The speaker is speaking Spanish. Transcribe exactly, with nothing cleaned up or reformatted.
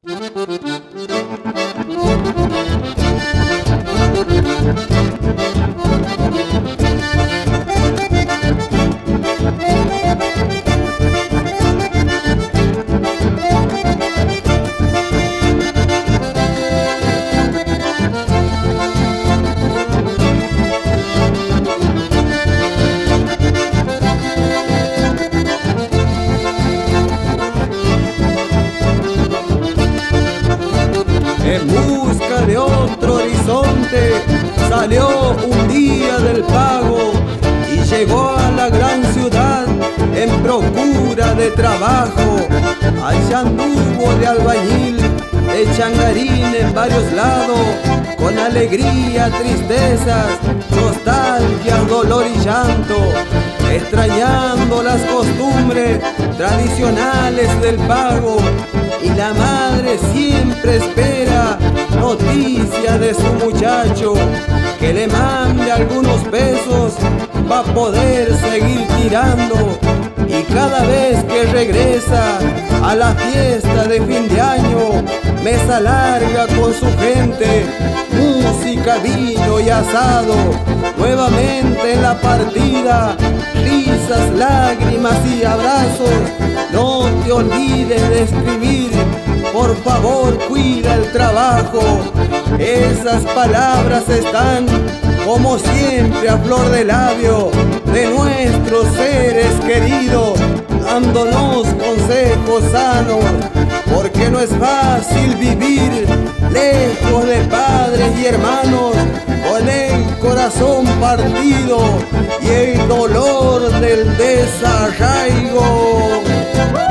En busca de otro horizonte salió un día del pago y llegó a la gran ciudad en procura de trabajo. Allá anduvo de albañil, de changarín en varios lados, con alegría, tristezas, nostalgia, dolor y llanto, extrañando las costumbres tradicionales del pago. Y la madre siempre espera noticia de su muchacho, que le mande algunos pesos pa' poder seguir tirando. Y cada vez que regresa a la fiesta de fin de año, mesa larga con su gente, música, vino y asado. Nuevamente en la partida, risas, lágrimas y abrazos. No te olvides de escribir, por favor cuida el trabajo. Esas palabras están como siempre a flor de labio de nuestros seres queridos, dándonos consejos sanos, porque no es fácil vivir lejos de padres y hermanos, con el corazón partido y el dolor del desarraigo.